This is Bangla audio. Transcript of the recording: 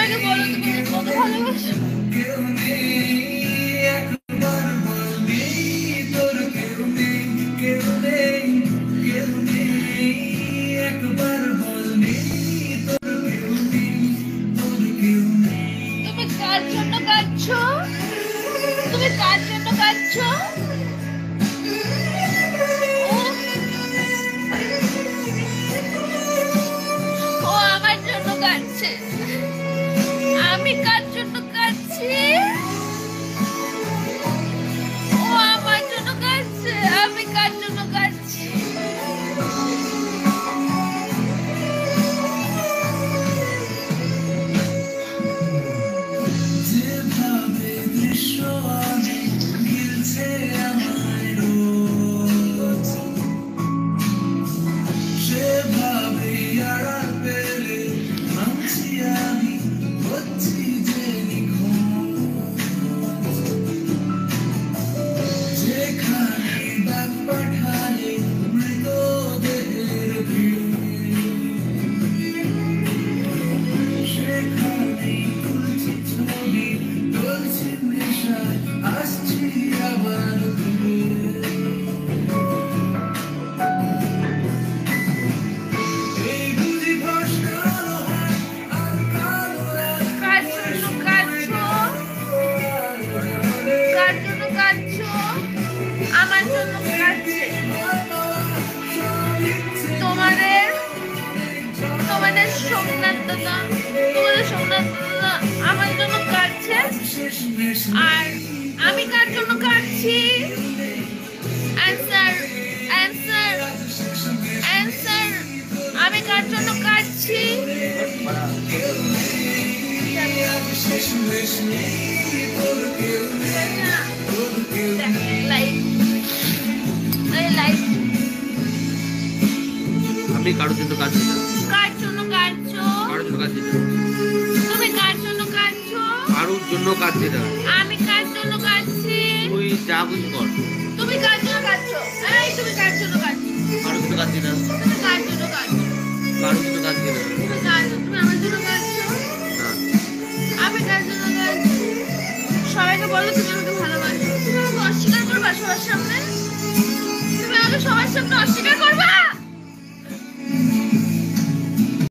সবাইকে বলো তুমি কত ভালোবাসো। তুমি কার জন্য কাঁদছো? তুমি কার জন্য কাঁদছো? ও আমার জন্য কাঁদছে। আমি কার জন্য কাঁদছি? ও আমার জন্য কাঁদছে। আমি কার জন্য কাঁদছি? আমার জন্য কাঁদছে। তোমাদের সোমনাথ দাদা, আমার জন্য কাঁদছে। আর আমি কার জন্য কাঁদছি? অ্যান্সার। আমি কার জন্য কাঁদছি? আপনি কারোর জন্য কাঁদছেন না? কার জন্য কাঁদছো? কারোর জন্য কাঁদছি না। তুমি কার জন্য কাঁদছো? কারোর জন্য কাঁদছি না। আমি কার জন্য কাঁদছি? তুই যা বুঝি কর। তুমি কার জন্য কাঁদছো? এই তুমি কার জন্য কাঁদছো? কারোর জন্য কাঁদছি না। তুমি কার জন্য কাঁদছো? কারোর জন্য কাঁদছি না। তুমি আমার জন্য কাঁদছো? আমি কার জন্য কাঁদছি? সবাইকে বলো তুমি আমাকে ভালোবাসো। তুমি আমাকে অস্বীকার করবা সবার সামনে? তুমি আমাকে সবার সামনে অস্বীকার করবা?